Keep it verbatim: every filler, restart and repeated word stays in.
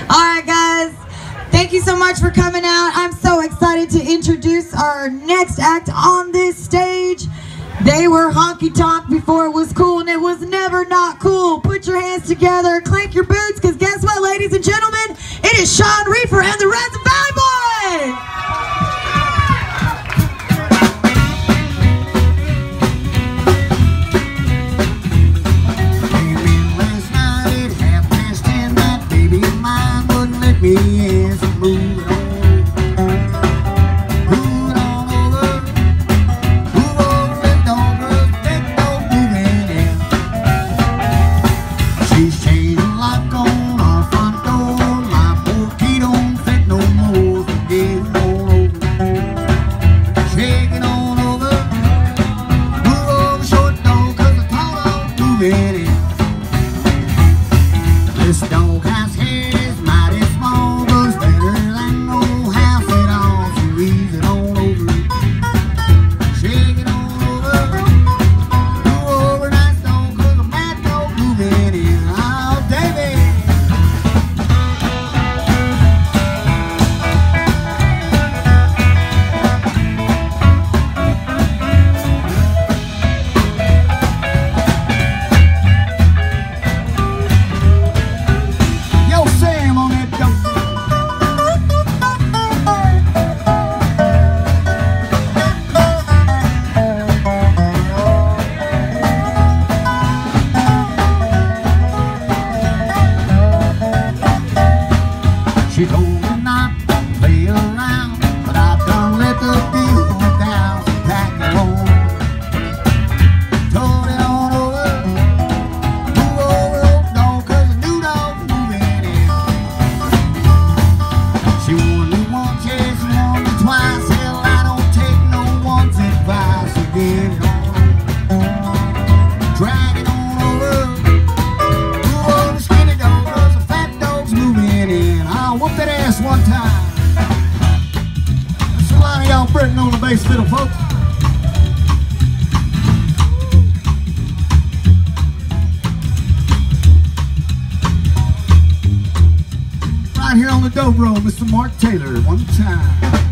All right, guys. Thank you so much for coming out. I'm so excited to introduce our next act on this stage. They were honky tonk before it was cool, and it was never not cool. Put your hands together, clank your boots, because guess what, ladies and gentlemen? It is Sean Reefer and the Reds of Valley Boys! Yes, move on, move on over, move over and don't respect no moving in. She's changing lock on our front door. My poor key don't fit no more, so get on over, shaking on over, move over short dog, cause the tall dog moving in. This dog has hair, is mighty small, but it's better than no house at all. So ease it on over, shake it on over, move over, nice dog, cause a mad dog moving in. Oh, David! Yo, Sam on that dope. She told me not to play around, but I done let the deal go down. So pack it on, told it on over, move over, old dog, cause the new dog's moving in. She warned me once, yeah, she warned me twice. Hell, I don't take no one's advice. So get it on, drag it on over, move over, skinny dog, cause the fat dog's moving in. I'll whoop that ass one time. There's a lot of y'all Britain on the bass fiddle, folks. Right here on the dobro, Mister Mark Taylor, one time.